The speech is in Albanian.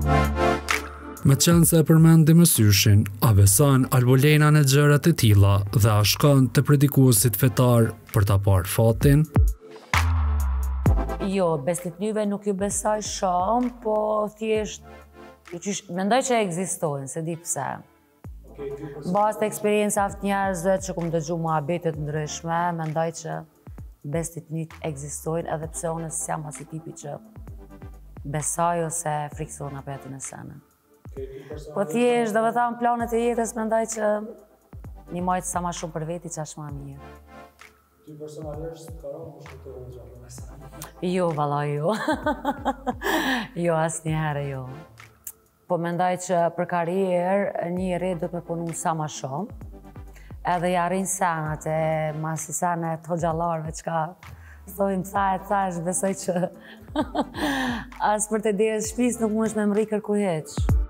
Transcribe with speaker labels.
Speaker 1: Me qenë se e përmendi me syshin, a beson Albolena në gjërat e tilla dhe a shkon te predikuesit fetar për ta parë fatin?
Speaker 2: Jo, beslitnyve nuk ju besoj shumë, po thjesht mendoj që ekzistojnë, se di pse. Bazë të eksperiencave të njerëzve që kum dëgju muhabete të ndryshme, mendoj që beslitnyt ekzistojnë, edhe pse unë s'jam as i tipi që besoj ose frikson për jetën e sene. Po thjesht, do të them, planet e jetës mendoj që një majtë sa ma shumë për veti që është ma mirë.
Speaker 3: Ty personalisht ka rënë më shkëtërë në gjallë me sene?
Speaker 2: Jo, valla, jo. Jo, asnjëherë jo. Po mendoj që për karrierë njëri do të me punu sa ma shumë, edhe i arrin senat e masi senet të hoxhallarëve çka thojmë thash, besoj që as për të derës shtëpisë nuk mundesh me mri kërku hiç.